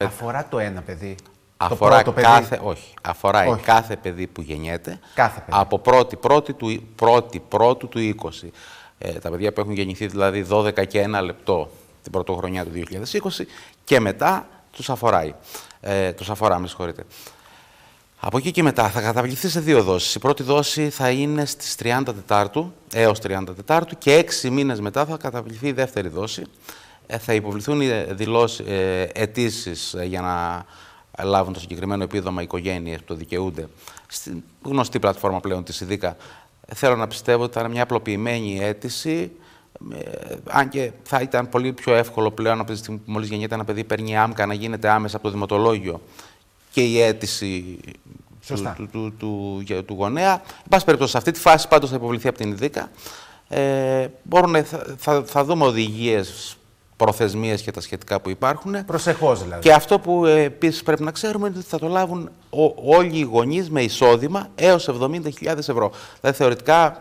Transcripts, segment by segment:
Αφορά το ένα παιδί. Αφορά το κάθε, παιδί. όχι, αφορά Όχι. κάθε παιδί που γεννιέται Κάθε παιδί. από πρώτη του 20. Τα παιδιά που έχουν γεννηθεί δηλαδή 12 και 1 λεπτό την πρωτοχρονιά του 2020 και μετά τους αφορά, με συγχωρείτε. Από εκεί και μετά θα καταβληθεί σε 2 δόσεις. Η πρώτη δόση θα είναι στις 30 Τετάρτου, έως 30 Τετάρτου και 6 μήνες μετά θα καταβληθεί η δεύτερη δόση. Θα υποβληθούν αιτήσεις για να λάβουν το συγκεκριμένο επίδομα οικογένειες που το δικαιούνται στη γνωστή πλατφόρμα πλέον της ΙΔΙΚΑ. Θέλω να πιστεύω ότι θα είναι μια απλοποιημένη αίτηση, αν και θα ήταν πολύ πιο εύκολο πλέον από τη στιγμή που μόλις γεννιέται ένα παιδί παίρνει άμκα να γίνεται άμεσα από το δημοτολόγιο και η αίτηση του γονέα. Εν πάση περιπτώσει, σε αυτή τη φάση πάντως θα υποβληθεί από την ΙΔΙΚΑ. Θα δούμε οδηγίες, προθεσμίες και τα σχετικά που υπάρχουν. Προσεχώς δηλαδή. Και αυτό που επίσης πρέπει να ξέρουμε είναι ότι θα το λάβουν όλοι οι γονείς με εισόδημα έως 70.000 ευρώ. Δηλαδή θεωρητικά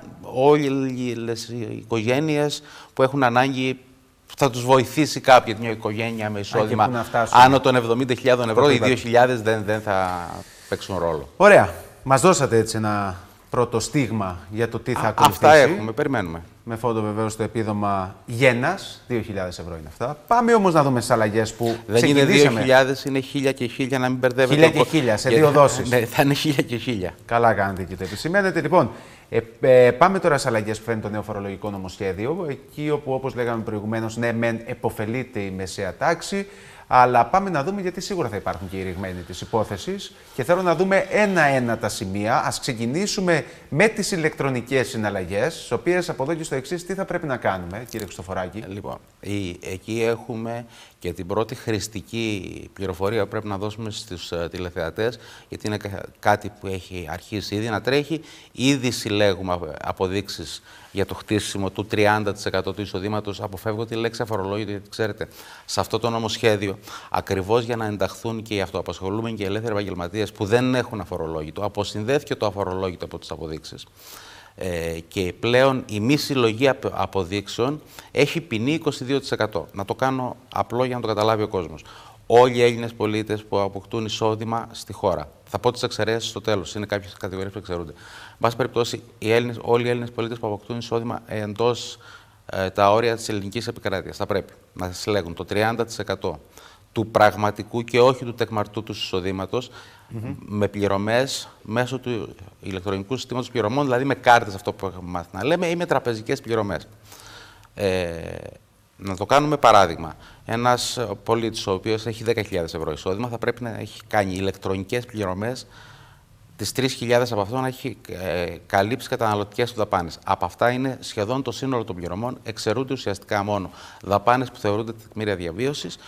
όλες οι οικογένειες που έχουν ανάγκη θα τους βοηθήσει κάποια μια οικογένεια με εισόδημα άνω των 70.000 ευρώ. Οι 2.000 δεν θα παίξουν ρόλο. Ωραία. Μας δώσατε έτσι ένα πρώτο στίγμα για το τι θα ακολουθήσει. Αυτά έχουμε, περιμένουμε. Με φόντο βεβαίως το επίδομα γένας, 2.000 ευρώ είναι αυτά. Πάμε όμως να δούμε τις αλλαγές που δεν ξεκινήσαμε. Είναι 2.000, είναι 1.000 και 1.000, να μην μπερδεύετε. 1.000 και 1.000 σε 2 δόσεις. Ναι, θα είναι 1.000 και 1.000. Καλά κάνετε και το επισημαίνετε. Λοιπόν, πάμε τώρα στις αλλαγές που φέρνει το νέο φορολογικό νομοσχέδιο. Εκεί όπου, όπως λέγαμε προηγουμένως, ναι, μεν επωφελείται η μεσαία τάξη. Αλλά πάμε να δούμε, γιατί σίγουρα θα υπάρχουν και οι ρηγμένοι της υπόθεσης και θέλω να δούμε ένα-ένα τα σημεία. Ας ξεκινήσουμε με τις ηλεκτρονικές συναλλαγές, στις οποίες από εδώ και στο εξής τι θα πρέπει να κάνουμε, κύριε Χριστοφοράκη. Λοιπόν, εκεί έχουμε και την πρώτη χρηστική πληροφορία που πρέπει να δώσουμε στους τηλεθεατές, γιατί είναι κάτι που έχει αρχίσει ήδη να τρέχει. Ήδη συλλέγουμε αποδείξεις για το χτίσιμο του 30% του εισοδήματος. Αποφεύγω τη λέξη αφορολόγητο, γιατί ξέρετε, σε αυτό το νομοσχέδιο, ακριβώς για να ενταχθούν και οι αυτοαπασχολούμενοι και οι ελεύθεροι επαγγελματίες που δεν έχουν αφορολόγητο, αποσυνδέθηκε το αφορολόγητο από τις αποδείξεις. Και πλέον η μη συλλογή αποδείξεων έχει ποινή 22%. Να το κάνω απλό για να το καταλάβει ο κόσμος. Όλοι οι Έλληνες πολίτες που αποκτούν εισόδημα στη χώρα. Θα πω τις εξαιρέσεις στο τέλος, είναι κάποιες κατηγορίες που εξαιρούνται. Εν πάση περιπτώσει, όλοι οι Έλληνες πολίτες που αποκτούν εισόδημα εντός τα όρια της ελληνικής επικράτειας θα πρέπει να συλλέγουν το 30% του πραγματικού και όχι του τεκμαρτού του εισοδήματος με πληρωμές μέσω του ηλεκτρονικού συστήματος πληρωμών, δηλαδή με κάρτες, αυτό που έχουμε μάθει να λέμε, ή με τραπεζικές πληρωμές. Να το κάνουμε παράδειγμα. Ένας πολίτης ο οποίος έχει 10.000 ευρώ εισόδημα θα πρέπει να έχει κάνει ηλεκτρονικές πληρωμές, τις 3.000 από αυτό να έχει καλύψει καταναλωτικές του δαπάνες. Από αυτά είναι σχεδόν το σύνολο των πληρωμών, εξαιρούνται ουσιαστικά μόνο δαπάνες που θεωρούνται τεκμήρια διαβίωσης,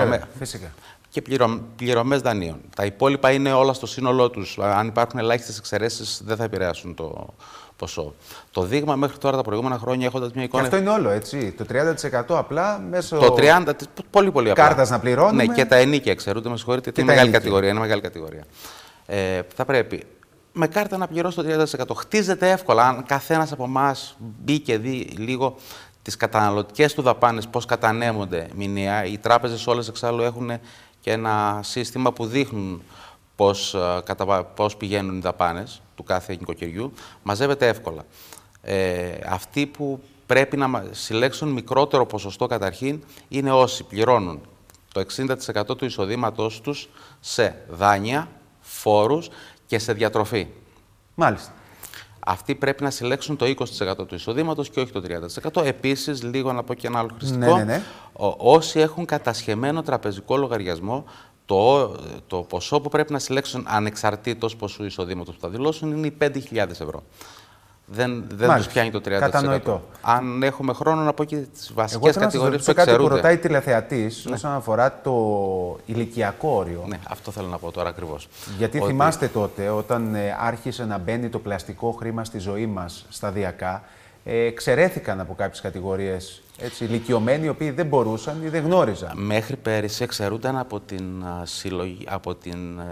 και πληρωμές δανείων. Τα υπόλοιπα είναι όλα στο σύνολό τους. Αν υπάρχουν ελάχιστες εξαιρέσεις, δεν θα επηρεάσουν το ποσό. Το δείγμα μέχρι τώρα τα προηγούμενα χρόνια, έχοντας μια εικόνα. Και αυτό είναι όλο, έτσι. Το 30% απλά μέσω. Το 30% πολύ απλά. Κάρτας να πληρώνουμε. Ναι, και τα ενίκια εξαιρούνται, με συγχωρείτε. Είναι μεγάλη κατηγορία. Είναι μεγάλη κατηγορία. Θα πρέπει με κάρτα να πληρώσει το 30%. Χτίζεται εύκολα. Αν καθένας από εμάς μπει και δει λίγο τις καταναλωτικές του δαπάνες, πώς κατανέμονται μηνιαία. Οι τράπεζες όλες εξάλλου έχουν και ένα σύστημα που δείχνουν πώς πηγαίνουν οι δαπάνες του κάθε νοικοκυριού. Μαζεύεται εύκολα. Αυτοί που πρέπει να συλλέξουν μικρότερο ποσοστό καταρχήν είναι όσοι πληρώνουν το 60% του εισοδήματός τους σε δάνεια, φόρους και σε διατροφή. Μάλιστα. Αυτοί πρέπει να συλλέξουν το 20% του εισοδήματος και όχι το 30%. Επίσης, λίγο να πω και ένα άλλο χρηστικό, όσοι έχουν κατασχεμένο τραπεζικό λογαριασμό, το ποσό που πρέπει να συλλέξουν ανεξαρτήτως ποσού εισοδήματος που θα δηλώσουν είναι οι 5.000 ευρώ. Δεν τους πιάνει το 30%. Κατανοητό. Αν έχουμε χρόνο να πω και τις βασικές κατηγορίες που εξαιρούνται. Κάτι που ρωτάει τηλεθεατής όσον αφορά το ηλικιακό όριο. Ναι, αυτό θέλω να πω τώρα ακριβώς. Γιατί θυμάστε τότε, όταν άρχισε να μπαίνει το πλαστικό χρήμα στη ζωή μας σταδιακά, εξαιρέθηκαν από κάποιες κατηγορίες ηλικιωμένοι, οι οποίοι δεν μπορούσαν ή δεν γνώριζαν. Μέχρι πέρυσι εξαιρούνταν από την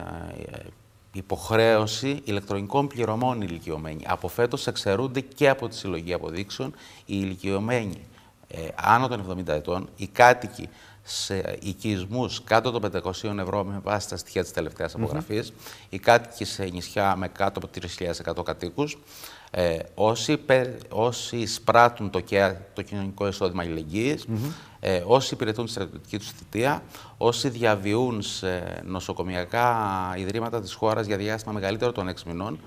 υποχρέωση ηλεκτρονικών πληρωμών οι ηλικιωμένοι. Από φέτος εξαιρούνται και από τη συλλογή αποδείξεων οι ηλικιωμένοι άνω των 70 ετών, οι κάτοικοι σε οικισμούς κάτω των 500 ευρώ με βάση τα στοιχεία της τελευταίας απογραφής, οι κάτοικοι σε νησιά με κάτω από 3.100 κατοίκους, όσοι εισπράττουν το κοινωνικό εισόδημα αλληλεγγύης, όσοι υπηρετούν τη στρατιωτική τους θητεία, όσοι διαβιούν σε νοσοκομιακά ιδρύματα της χώρας για διάστημα μεγαλύτερο των 6 μηνών,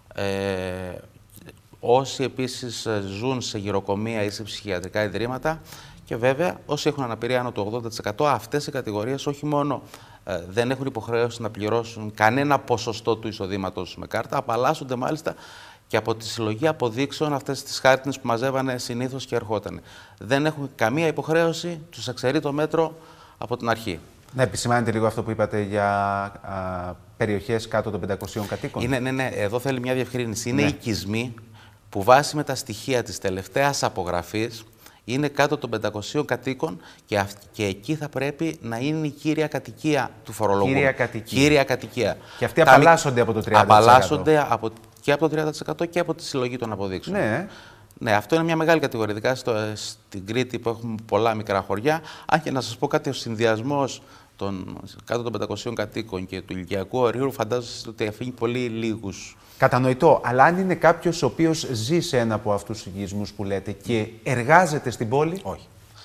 όσοι επίσης ζουν σε γυροκομεία ή σε ψυχιατρικά ιδρύματα και βέβαια όσοι έχουν αναπηρία άνω του 80%, αυτές οι κατηγορίες όχι μόνο δεν έχουν υποχρέωση να πληρώσουν κανένα ποσοστό του εισοδήματος με κάρτα, απαλλάσσονται μάλιστα και από τη συλλογή αποδείξεων αυτές τις χάρτινες που μαζεύανε συνήθως και ερχότανε. Δεν έχουν καμία υποχρέωση, τους εξαιρεί το μέτρο από την αρχή. Να επισημάνετε λίγο αυτό που είπατε για περιοχές κάτω των 500 κατοίκων. Ναι, εδώ θέλει μια διευκρίνηση. Είναι οικισμοί που βάσει με τα στοιχεία της τελευταίας απογραφής είναι κάτω των 500 κατοίκων και εκεί θα πρέπει να είναι η κύρια κατοικία του φορολογούμενου. Κύρια κατοικία. Και αυτοί απαλλάσσονται από το 30%. Απαλλάσσονται και από το 30% και από τη συλλογή των αποδείξεων. Ναι, αυτό είναι μια μεγάλη κατηγορία. Ειδικά στην Κρήτη που έχουμε πολλά μικρά χωριά. Αν και να σας πω κάτι, ο συνδυασμός των κάτω των 500 κατοίκων και του ηλικιακού ορίου φαντάζομαι ότι αφήνει πολύ λίγους. Κατανοητό. Αλλά αν είναι κάποιος ο οποίος ζει σε ένα από αυτούς τους οικισμούς που λέτε και εργάζεται στην πόλη. Όχι.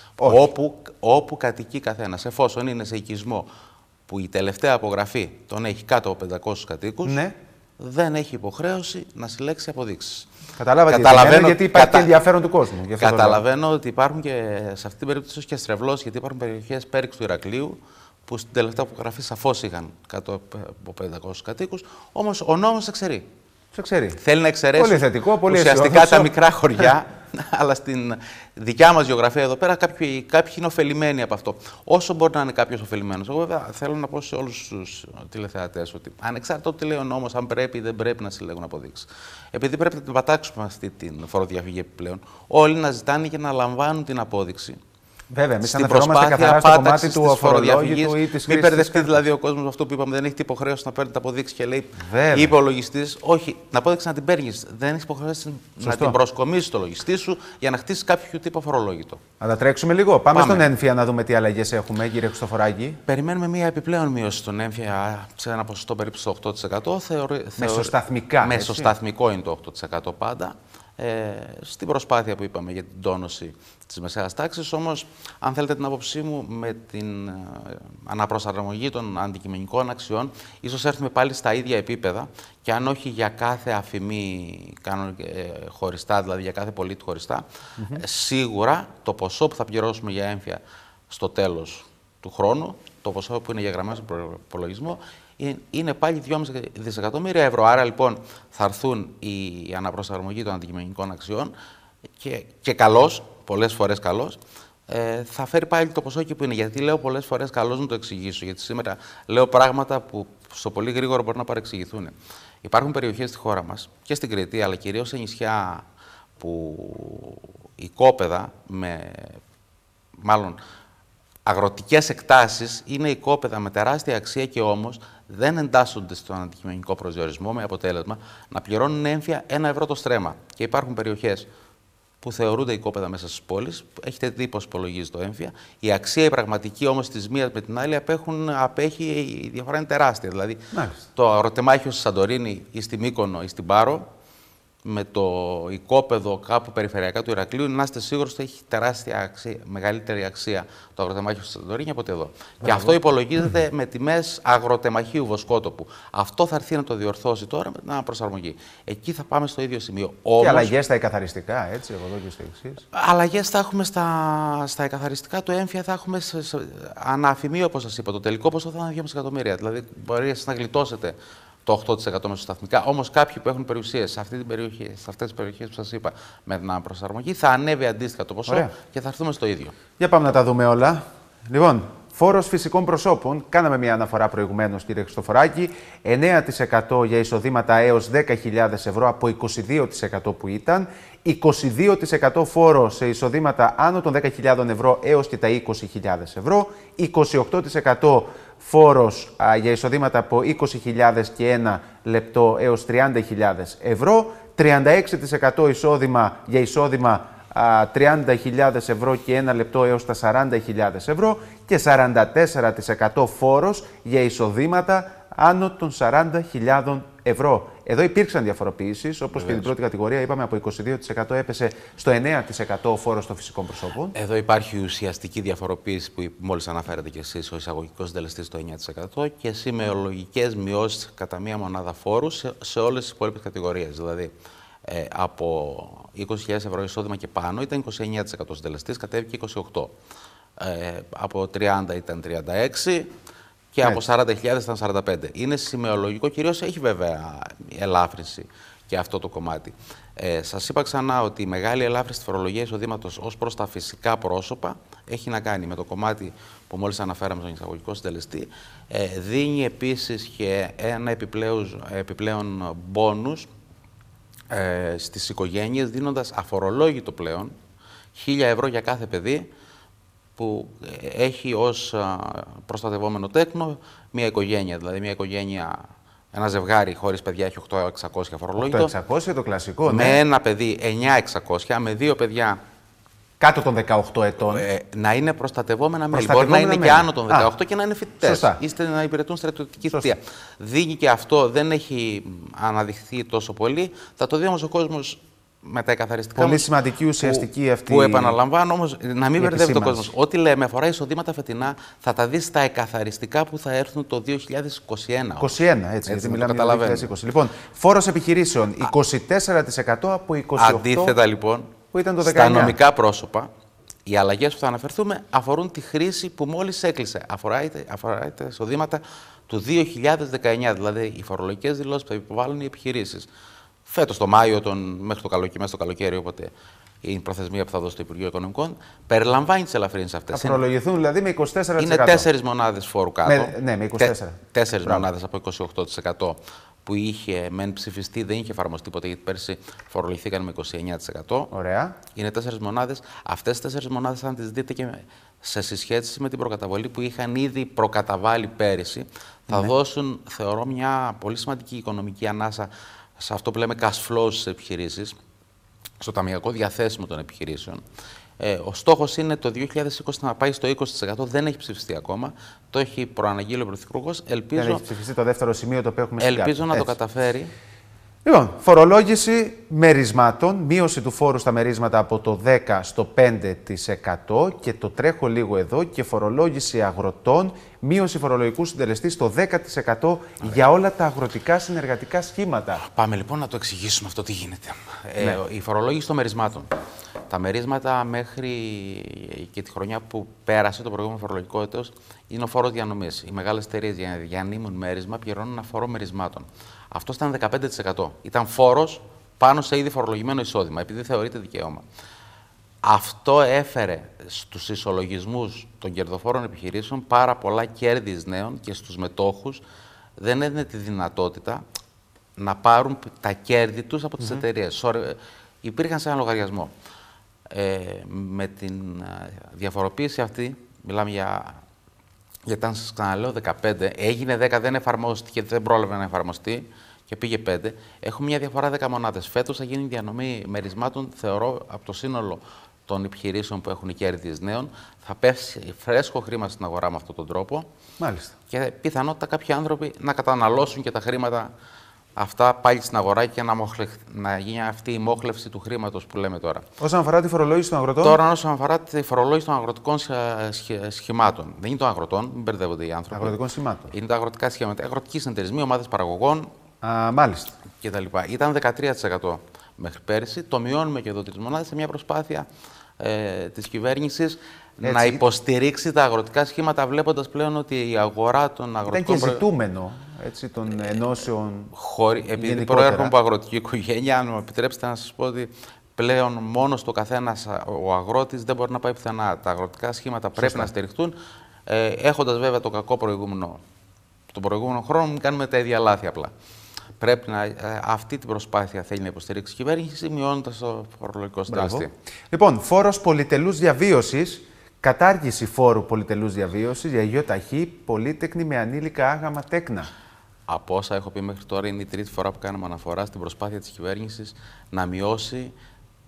Όπου κατοικεί καθένας, εφόσον είναι σε οικισμό που η τελευταία απογραφή τον έχει κάτω από 500 κατοίκους, δεν έχει υποχρέωση να συλλέξει αποδείξεις. Καταλαβαίνω γιατί υπάρχει και ενδιαφέρον του κόσμου. Καταλαβαίνω ότι υπάρχουν και σε αυτή την περίπτωση και στρεβλώσεις, γιατί υπάρχουν περιοχές πέριξ του Ηρακλείου που στην τελευταία απογραφή σαφώς είχαν κάτω από 500 κατοίκους, όμως ο νόμος εξαιρεί. Θέλει να εξαιρέσει πολύ θετικό, πολύ ουσιαστικά τα μικρά χωριά, αλλά στην δικιά μας γεωγραφία εδώ πέρα κάποιοι είναι ωφελημένοι από αυτό. Όσο μπορεί να είναι κάποιος ωφελημένος. Εγώ βέβαια θέλω να πω σε όλους τους τηλεθεατές ότι ανεξάρτητα ότι λέει ο νόμος, αν πρέπει ή δεν πρέπει να συλλέγουν αποδείξεις. Επειδή πρέπει να την πατάξουμε αυτή την φοροδιαφυγή επιπλέον, όλοι να ζητάνε και να λαμβάνουν την απόδειξη. Βέβαια, εμείς αναφερόμαστε καθαρά στο κομμάτι του αφορολόγητου ή της χρήσης. Μην μπερδευτεί δηλαδή ο κόσμος με αυτό που είπαμε, δεν έχει υποχρέωση να παίρνει τα αποδείξεις και λέει είπε ο λογιστής. Όχι, την απόδειξη να την παίρνεις. Δεν έχει υποχρέωση να την προσκομίσεις στο λογιστή σου για να χτίσεις κάποιο τύπο αφορολόγητο. Να τα τρέξουμε λίγο. Πάμε στον έμφυα να δούμε τι αλλαγές έχουμε, κύριε Χριστοφοράκη. Περιμένουμε μια επιπλέον μείωση στον έμφυα σε ένα ποσοστό περίπου στο 8%. Μεσοσταθμικά. Μεσοσταθμικό είναι το 8% πάντα. Στην προσπάθεια που είπαμε για την τόνωση της μεσαίας τάξης, όμως, αν θέλετε την άποψή μου, με την αναπροσαρμογή των αντικειμενικών αξιών, ίσως έρθουμε πάλι στα ίδια επίπεδα και αν όχι για κάθε αφημί χωριστά, δηλαδή για κάθε πολίτη χωριστά, σίγουρα το ποσό που θα πληρώσουμε για έμφυα στο τέλος του χρόνου, το ποσό που είναι γεγραμμένο στον προπολογισμό, είναι πάλι 2,5 δισεκατομμύρια ευρώ. Άρα λοιπόν θα έρθουν η αναπροσαρμογή των αντικειμενικών αξιών και καλώς, πολλές φορές καλώς, θα φέρει πάλι το ποσό εκεί που είναι. Γιατί λέω πολλές φορές καλώς να το εξηγήσω. Γιατί σήμερα λέω πράγματα που στο πολύ γρήγορο μπορεί να παρεξηγηθούν. Υπάρχουν περιοχές στη χώρα μας και στην Κρήτη, αλλά κυρίως σε νησιά που οικόπεδα αγροτικές εκτάσεις είναι οικόπεδα με τεράστια αξία και όμως δεν εντάσσονται στον αντικειμενικό προσδιορισμό, με αποτέλεσμα να πληρώνουν έμφυα 1 ευρώ το στρέμμα. Και υπάρχουν περιοχές που θεωρούνται οικόπεδα μέσα στις πόλεις, έχετε δει πώς υπολογίζει το έμφυα. Η αξία η πραγματική όμως της μίας με την άλλη απέχει, η διαφορά είναι τεράστια. Δηλαδή το αγροτεμάχιο στη Σαντορίνη ή στη Μύκονο ή στην Πάρο, με το οικόπεδο κάπου περιφερειακά του Ηρακλείου, να είστε σίγουροι ότι έχει τεράστια αξία, μεγαλύτερη αξία το αγροτεμάχιο στη Σαντορίνη από εδώ. Και αυτό υπολογίζεται με τιμές αγροτεμαχίου βοσκότοπου. Αυτό θα έρθει να το διορθώσει τώρα με την αναπροσαρμογή. Εκεί θα πάμε στο ίδιο σημείο. Και αλλαγές στα εκαθαριστικά, έτσι, εγώ εδώ και στο εξής. Αλλαγές θα έχουμε στα εκαθαριστικά του έμφυα, θα έχουμε αναφημί, όπως σας είπα. Το τελικό ποσό θα είναι 2,5 εκατομμύρια. Δηλαδή, μπορεί εσείς να γλιτώσετε το 8% μεσοσταθμικά. Όμως κάποιοι που έχουν περιουσίες σε αυτές τις περιοχές που σας είπα με την αναπροσαρμογή θα ανέβει αντίστοιχα το ποσό και θα έρθουμε στο ίδιο. Για πάμε να τα δούμε όλα. Λοιπόν, φόρος φυσικών προσώπων. Κάναμε μια αναφορά προηγουμένως, κύριε Χριστοφοράκη. 9% για εισοδήματα έως 10.000 ευρώ από 22% που ήταν. 22% φόρο σε εισοδήματα άνω των 10.000 ευρώ έως και τα 20.000 ευρώ. 28% φόρος για εισοδήματα από 20.000 και 1 λεπτό έως 30.000 ευρώ. 36% εισόδημα για εισόδημα 30.000 ευρώ και 1 λεπτό έως τα 40.000 ευρώ και 44% φόρος για εισοδήματα άνω των 40.000 ευρώ. Εδώ υπήρξαν διαφοροποιήσεις, όπως και την πρώτη κατηγορία, είπαμε από 22% έπεσε στο 9% ο φόρος των φυσικών προσώπων. Εδώ υπάρχει ουσιαστική διαφοροποίηση που μόλις αναφέρατε και εσείς, ο εισαγωγικός συντελεστής στο 9% και σημεολογικές μειώσεις κατά μία μονάδα φόρου σε όλες τις υπόλοιπες κατηγορίες. Δηλαδή, από 20.000 ευρώ εισόδημα και πάνω ήταν 29% συντελεστής, κατέβηκε 28%. Από 30 ήταν 36%. Και από 40.000 ήταν 45. Είναι σημεολογικό, κυρίως έχει βέβαια ελάφρυνση και αυτό το κομμάτι. Σας είπα ξανά ότι η μεγάλη ελάφρυνση στη φορολογία εισοδήματος ως προς τα φυσικά πρόσωπα έχει να κάνει με το κομμάτι που μόλις αναφέραμε στον εισαγωγικό συντελεστή. Δίνει επίσης και ένα επιπλέον μπόνους στις οικογένειες, δίνοντας αφορολόγητο πλέον 1.000 ευρώ για κάθε παιδί που έχει ως προστατευόμενο τέκνο μια οικογένεια. Δηλαδή, μια οικογένεια, ένα ζευγάρι χωρίς παιδιά έχει 8.600 φορολόγητο. 8.600 το κλασικό, ναι. Με ένα παιδί 9.600, με δύο παιδιά κάτω των 18 ετών. Να είναι προστατευόμενα μέλη. Μπορεί να είναι και άνω των 18 και να είναι φοιτητές. Είστε να υπηρετούν στρατιωτική θητεία. Δίνει και αυτό, δεν έχει αναδειχθεί τόσο πολύ. Θα το δει όμως ο κόσμος με τα εκαθαριστικά. Πολύ σημαντική, ουσιαστική αυτή. Που επαναλαμβάνω όμως, να μην μπερδεύει το κόσμος. Ό,τι λέμε αφορά εισοδήματα φετινά, θα τα δει στα εκαθαριστικά που θα έρθουν το 2021. 21, έτσι, γιατί μιλάμε για το 2020. Λοιπόν, φόρος επιχειρήσεων, 24% από 28%. Αντίθετα, λοιπόν, που ήταν το 19. Στα νομικά πρόσωπα, οι αλλαγές που θα αναφερθούμε αφορούν τη χρήση που μόλις έκλεισε. Αφορά τα εισοδήματα του 2019, δηλαδή οι φορολογικές δηλώσεις που θα υποβάλλουν οι επιχειρήσεις. Φέτος το Μάιο, μέχρι το καλοκαίρι, μέσα στο καλοκαίρι, όποτε η προθεσμία που θα δώσει το Υπουργείο Οικονομικών, περιλαμβάνει τις ελαφρύνσεις αυτές. Θα φορολογηθούν δηλαδή με 24%. Είναι 4 μονάδες φόρου κάτω. Ναι, με 24%. 4 μονάδες από 28% που είχε μεν ψηφιστεί, δεν είχε εφαρμοστεί ποτέ, γιατί πέρσι φορολογηθήκαν με 29%. Ωραία. Είναι 4 μονάδες. Αυτές τις 4 μονάδες θα τις δείτε και σε συσχέτιση με την προκαταβολή που είχαν ήδη προκαταβάλει πέρυσι. Θα δώσουν, θεωρώ, μια πολύ σημαντική οικονομική ανάσα σε αυτό που λέμε cash flow στις επιχειρήσεις, στο ταμιακό διαθέσιμο των επιχειρήσεων. Ο στόχος είναι το 2020 να πάει στο 20%. Δεν έχει ψηφιστεί ακόμα. Το έχει προαναγγείλει ο Πρωθυπουργός. Δεν έχει ψηφιστεί το δεύτερο σημείο το οποίο έχουμε στην κάρτα. Ελπίζω να το καταφέρει. Λοιπόν, φορολόγηση μερισμάτων, μείωση του φόρου στα μερίσματα από το 10% στο 5% και το τρέχω λίγο εδώ, και φορολόγηση αγροτών, μείωση φορολογικού συντελεστή στο 10% για όλα τα αγροτικά συνεργατικά σχήματα. Πάμε λοιπόν να το εξηγήσουμε αυτό τι γίνεται. Η φορολόγηση των μερισμάτων. Τα μερίσματα μέχρι και τη χρονιά που πέρασε το προηγούμενο φορολογικό έτος είναι ο φόρος διανομής. Οι μεγάλες εταιρείες για να διανύμουν μέρισμα πληρώνουν ένα φόρο μερισμάτων. Αυτό ήταν 15%. Ήταν φόρος πάνω σε ήδη φορολογημένο εισόδημα, επειδή θεωρείται δικαίωμα. Αυτό έφερε στους ισολογισμούς των κερδοφόρων επιχειρήσεων πάρα πολλά κέρδη εις νέων και στους μετόχους δεν έδινε τη δυνατότητα να πάρουν τα κέρδη τους από τις εταιρείες. Υπήρχαν σε ένα λογαριασμό. Με την διαφοροποίηση αυτή, μιλάμε για αν σας ξαναλέω 15, έγινε 10, δεν εφαρμόστηκε, δεν πρόλαβε να εφαρμοστεί και πήγε 5. Έχουμε μια διαφορά 10 μονάδες. Φέτος θα γίνει διανομή μερισμάτων, θεωρώ, από το σύνολο των επιχειρήσεων που έχουν κέρδη νέων. Θα πέσει φρέσκο χρήμα στην αγορά με αυτόν τον τρόπο. Μάλιστα. Και πιθανότητα κάποιοι άνθρωποι να καταναλώσουν και τα χρήματα αυτά πάλι στην αγορά και να γίνει αυτή η μόχλευση του χρήματος που λέμε τώρα. Όσον αφορά τη φορολόγηση των αγροτών. Τώρα, όσον αφορά τη φορολόγηση των αγροτικών σχημάτων. Δεν είναι των αγροτών, μην μπερδεύονται οι άνθρωποι. Αγροτικών σχημάτων. Είναι τα αγροτικά σχήματα. Αγροτικοί συνεταιρισμοί, ομάδες παραγωγών. Μάλιστα. Κτλ. Ήταν 13% μέχρι πέρυσι. Το μειώνουμε και εδώ 3 μονάδες σε μια προσπάθεια της κυβέρνησης να υποστηρίξει τα αγροτικά σχήματα, βλέποντας πλέον ότι η αγορά των αγροτικών. Ήταν και ζητούμενο των ενώσεων. Επειδή προέρχομαι από αγροτική οικογένεια, αν μου επιτρέψετε να σας πω ότι πλέον μόνο στο καθένας ο αγρότης δεν μπορεί να πάει πουθενά. Τα αγροτικά σχήματα πρέπει να στηριχτούν, έχοντας βέβαια το κακό προηγούμενο. Τον προηγούμενο χρόνο μην κάνουμε τα ίδια λάθη απλά. Πρέπει αυτή την προσπάθεια θέλει να υποστηρίξει η κυβέρνηση, μειώνοντας το φορολογικό συντελεστή. Λοιπόν, φόρος πολυτελούς διαβίωσης, κατάργηση φόρου πολυτελούς διαβίωσης για υγειοταχή, πολύτεκνη με ανήλικα άγαμα τέκνα. Από όσα έχω πει μέχρι τώρα, είναι η τρίτη φορά που κάνουμε αναφορά στην προσπάθεια της κυβέρνησης να μειώσει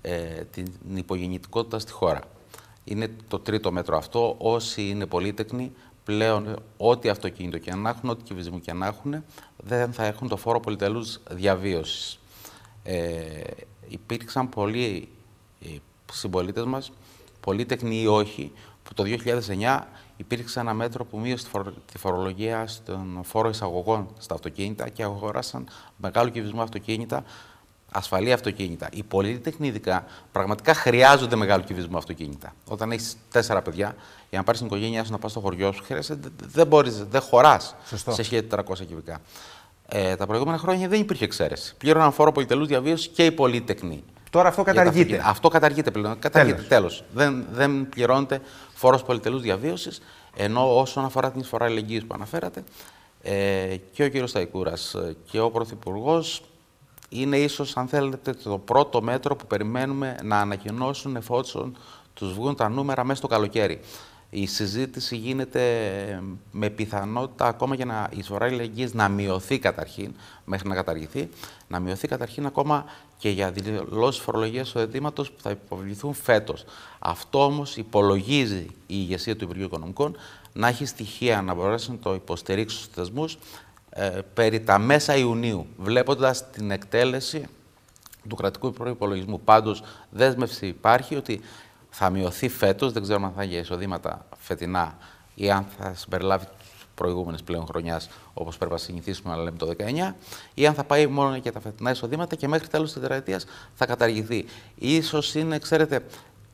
την υπογεννητικότητα στη χώρα. Είναι το τρίτο μέτρο αυτό. Όσοι είναι πολύτεκνοι, πλέον ό,τι αυτοκίνητο και αν έχουν, ό,τι κυβισμό και αν έχουν, δεν θα έχουν το φόρο πολυτελούς διαβίωσης. Υπήρξαν πολλοί συμπολίτες μας, πολύτεκνοι ή όχι, που το 2009 υπήρξε ένα μέτρο που μείωσε τη φορολογία στον φόρο εισαγωγών στα αυτοκίνητα και αγοράσαν μεγάλο κυβισμό αυτοκίνητα, ασφαλή αυτοκίνητα. Οι πολύτεκνοι ειδικά πραγματικά χρειάζονται μεγάλο κυβισμό αυτοκίνητα. Όταν έχεις 4 παιδιά, για να πάρεις την οικογένειά σου να πας στο χωριό σου, δεν χωράς σε 1.400 κυβικά. Τα προηγούμενα χρόνια δεν υπήρχε εξαίρεση. Πλήρωναν φόρο πολυτελούς διαβίωσης και οι πολύτεκνοι. Τώρα αυτό καταργείται. Αυτό καταργείται πλέον. Καταργείται τέλος. Δεν πληρώνεται φόρος πολυτελούς διαβίωσης, ενώ όσον αφορά την εισφορά αλληλεγγύης που αναφέρατε, και ο κ. Σταϊκούρας και ο Πρωθυπουργός είναι ίσως, αν θέλετε, το πρώτο μέτρο που περιμένουμε να ανακοινώσουν εφόσον τους βγουν τα νούμερα μέσα στο καλοκαίρι. Η συζήτηση γίνεται με πιθανότητα ακόμα και η εισφορά αλληλεγγύης να μειωθεί καταρχήν, μέχρι να καταργηθεί, να μειωθεί καταρχήν ακόμα και για δηλώσεις φορολογίας εισοδήματος που θα υποβληθούν φέτος. Αυτό όμως υπολογίζει η ηγεσία του Υπουργείου Οικονομικών να έχει στοιχεία να μπορέσει να το υποστηρίξει στους θεσμούς περί τα μέσα Ιουνίου, βλέποντας την εκτέλεση του κρατικού προϋπολογισμού. Πάντως, δέσμευση υπάρχει ότι θα μειωθεί φέτος, δεν ξέρουμε αν θα για εισοδήματα φετινά ή αν θα συμπεριλάβει τις προηγούμενες πλέον χρονιάς, όπως πρέπει να συνηθίσουμε να λέμε το 19, ή αν θα πάει μόνο για τα φετινά εισοδήματα και μέχρι τέλος της τετραετίας θα καταργηθεί. Ίσως είναι, ξέρετε,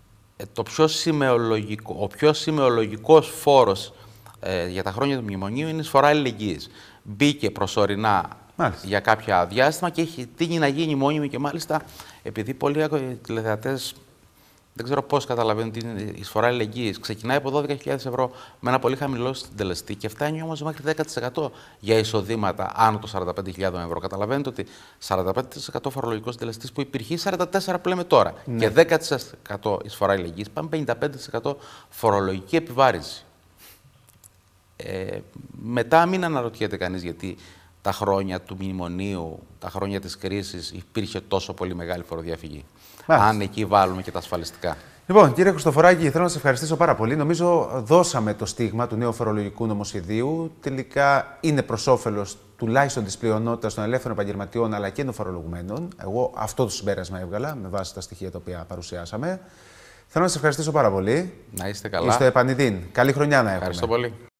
ο πιο σημεολογικός φόρος για τα χρόνια του μνημονίου είναι η εισφορά αλληλεγγύης. Μπήκε προσωρινά για κάποια διάστημα και έχει τύχει να γίνει μόνιμη και μάλιστα επειδή πολλοί τηλεθεατές δεν ξέρω πώς καταλαβαίνουν την εισφορά αλληλεγγύης. Ξεκινάει από 12.000 ευρώ με ένα πολύ χαμηλό συντελεστή και φτάνει όμως μέχρι 10% για εισοδήματα άνω των 45.000 ευρώ. Καταλαβαίνετε ότι 45% φορολογικός συντελεστής που υπήρχε, 44% που λέμε τώρα, και 10% εισφορά αλληλεγγύης, πάμε 55% φορολογική επιβάρυνση. Μετά μην αναρωτιέται κανείς γιατί τα χρόνια του μνημονίου, τα χρόνια της κρίσης υπήρχε τόσο πολύ μεγάλη φοροδιαφυγή. Αν εκεί βάλουμε και τα ασφαλιστικά. Λοιπόν, κύριε Χριστοφοράκη, θέλω να σας ευχαριστήσω πάρα πολύ. Νομίζω δώσαμε το στίγμα του νέου φορολογικού νομοσχεδίου. Τελικά είναι προς όφελος τουλάχιστον της πλειονότητας των ελεύθερων επαγγελματιών αλλά και των φορολογουμένων. Εγώ αυτό το συμπέρασμα έβγαλα με βάση τα στοιχεία τα οποία παρουσιάσαμε. Θέλω να σας ευχαριστήσω πάρα πολύ. Να είστε καλά. Είστε επανειδήν. Καλή χρονιά να έχουμε. Ευχαριστώ πολύ.